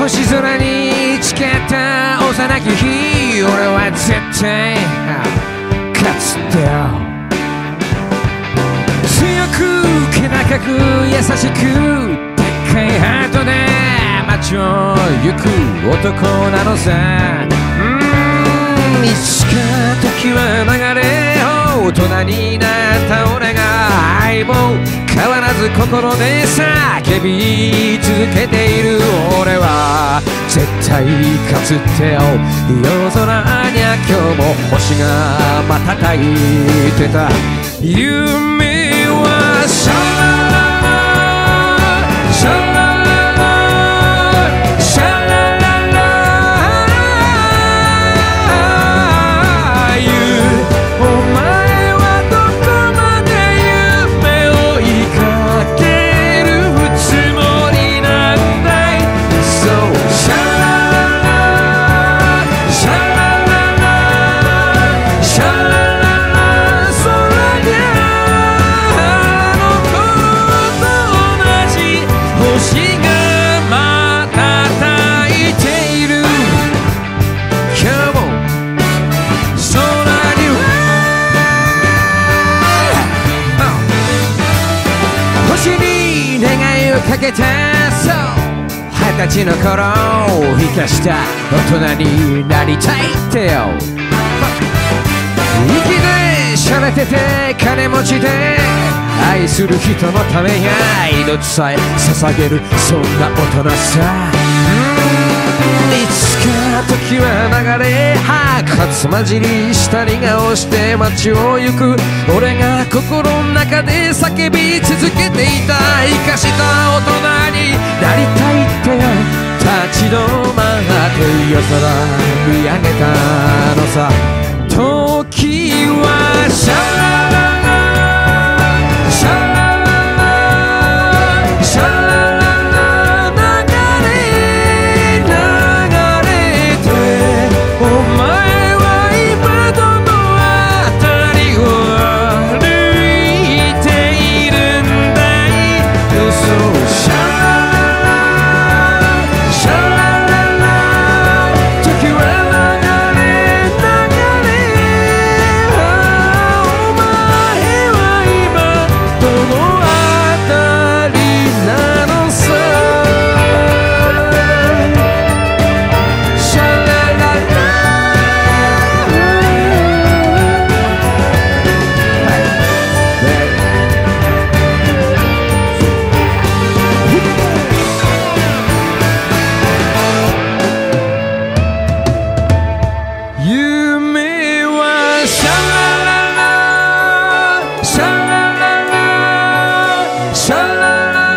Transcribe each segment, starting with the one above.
星空に誓った幼き日、俺は絶対勝つってよ。強く気高く優しくでっかいハートで街を行く男なのさ。いつか時は流れ、大人になった俺が相棒変わらず心で叫び続けている。俺は絶対勝つってよ。夜空には今日も星が瞬いてた。夢はシャラララシャラララシャラララ、お前はどこまで夢を追いかけるつもりなんだい。そうシャラララシャラララシャラララ、それであの頃と同じ星が瞬いている。今日も空には星に願いをかけた。そう20歳の頃生かした大人になりたいってよ。粋でしゃれてて金持ちで愛する人のためや命さえ捧げる、そんな大人さ。いつか時は流れ、白髪混じりしたり顔して街を行く。俺が心の中で叫び続けていた。生かした大人になりたいってよ。立ち止まって夜空見上げたのさ。時はシャラララシャラララシャラララ、流れ流れて、お前は今どの辺りを歩いているんだい。そうシャラララシャラララ、時は流れ流れ、お前は今どの辺りなのさ。シャラララ夢はシャラララシャラララシャララ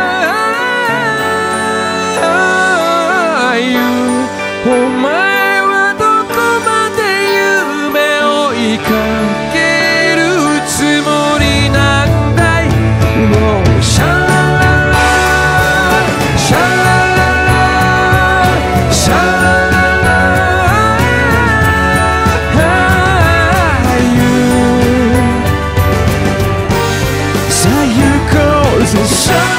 ラ、お前はどこまで夢を追いかけるつもりなんだい。もうシャラララシャラララシャラララ、さあ行こうぜ。